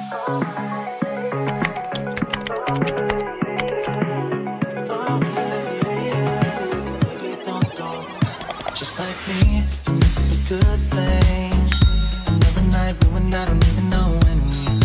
Just like me, to miss is a good thing. Another night ruined, I don't even know when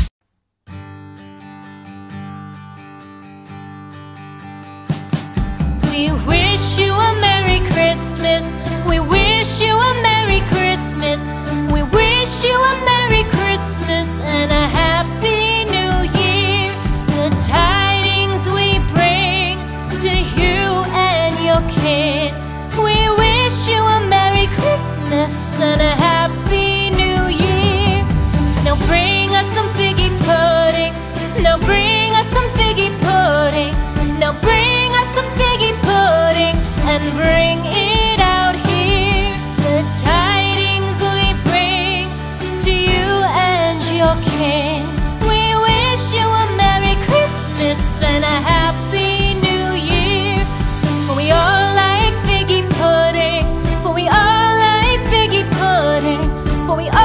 we wish you a Merry Christmas. We wish you a Merry Christmas. We wish you a Merry Christmas and a Happy New Year. The tidings we bring to you and your kid. We wish you a Merry Christmas and a Happy New Year. Now bring us some figgy pudding. Now bring us some figgy pudding. Now bring us some figgy pudding and bring it out here. The tidings we bring to you and your king. We wish you a Merry Christmas and a Happy New Year. For we all like figgy pudding. For we all like figgy pudding. For we all